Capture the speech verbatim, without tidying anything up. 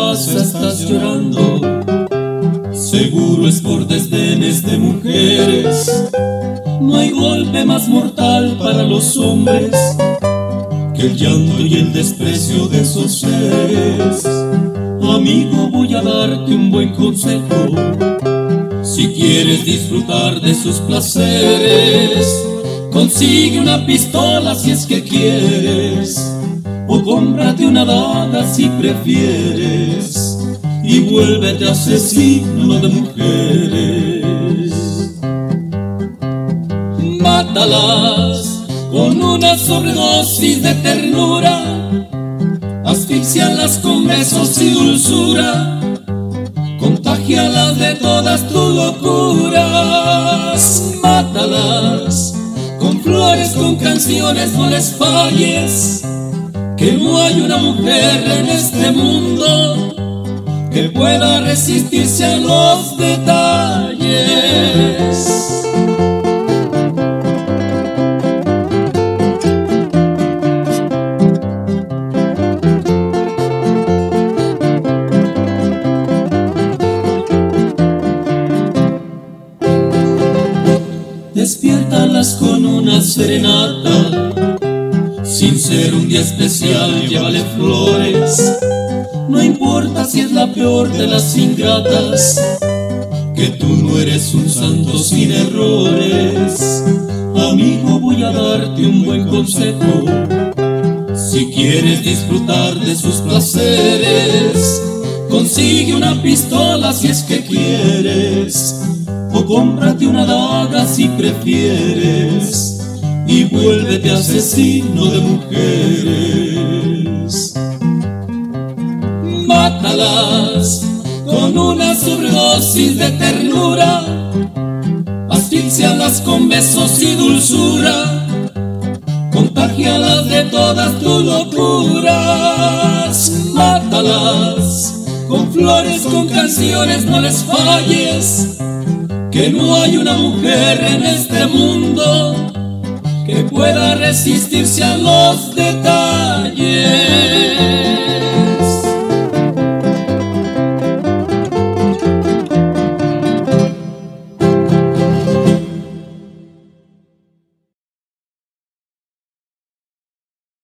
casa estás llorando, seguro es por desdenes de mujeres. No hay golpe más mortal para los hombres que el llanto y el desprecio de esos seres. Amigo, voy a darte un buen consejo. Si quieres disfrutar de sus placeres, consigue una pistola si es que quieres, o cómprate una daga si prefieres, y vuélvete asesino de mujeres. Mátalas con una sobredosis de ternura, asfixialas con besos y dulzura, contágialas de todas tus locuras. Mátalas con flores, con canciones, no les falles, que no hay una mujer en este mundo que pueda resistirse a los detalles. Despiértalas con una serenata, sin ser un día especial, llévale flores. No importa si es la peor de las ingratas, que tú no eres un santo sin errores. Amigo, voy a darte un buen consejo. Si quieres disfrutar de sus placeres, consigue una pistola si es que quieres, o cómprate una daga si prefieres, y vuélvete asesino de mujeres. Mátalas con una sobredosis de ternura, asfixialas con besos y dulzura, contágialas de todas tus locuras. Mátalas con flores, con canciones, no les falles, que no hay una mujer en este mundo que pueda resistirse a los detalles.